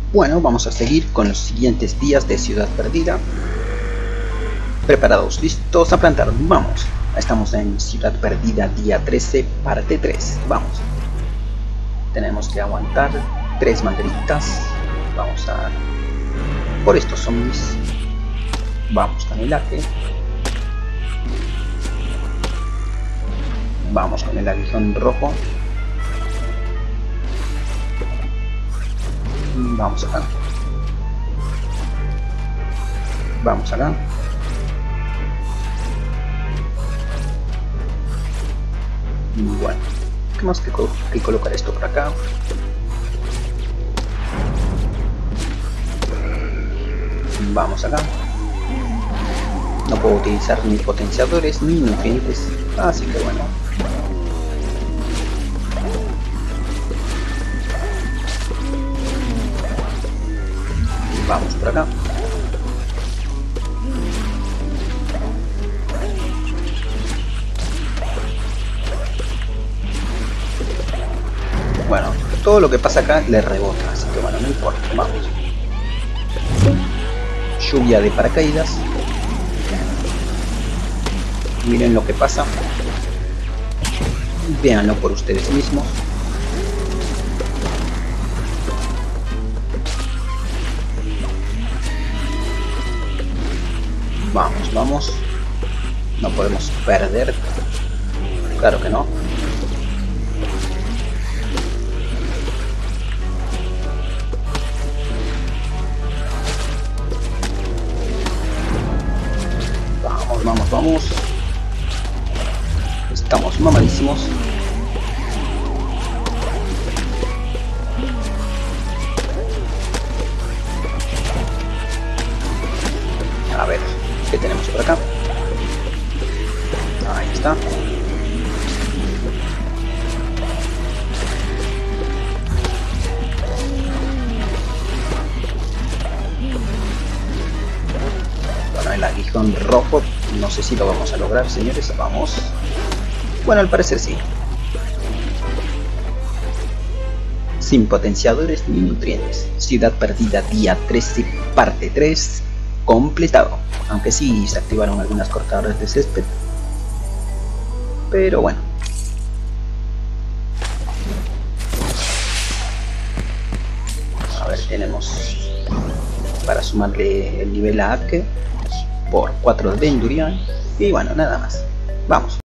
Bueno, vamos a seguir con los siguientes días de Ciudad Perdida. Preparados, listos a plantar, vamos. Estamos en Ciudad Perdida día 13, parte 3, vamos. Tenemos que aguantar 3 banderitas. Vamos a por estos zombies. Vamos con el AG. Vamos con el aguijón rojo. Vamos acá. Vamos acá. Bueno, ¿qué más que colocar esto por acá? Vamos acá. No puedo utilizar ni potenciadores ni nutrientes, así que bueno. Vamos por acá. Bueno, todo lo que pasa acá le rebota, así que bueno, no importa, vamos. Lluvia de paracaídas. Miren lo que pasa. Véanlo por ustedes mismos. Vamos, vamos. No podemos perder. Claro que no. Vamos, vamos, vamos. Estamos mamadísimos. A ver, ¿qué tenemos por acá? Ahí está. Bueno, el aguijón rojo, no sé si lo vamos a lograr, señores. Vamos. Bueno, al parecer sí. Sin potenciadores ni nutrientes. Ciudad Perdida día 13, parte 3, completado. Aunque sí se activaron algunas cortadoras de césped. Pero bueno. A ver, tenemos para sumarle el nivel a Ake por 4 de Endurian. Y bueno, nada más. Vamos.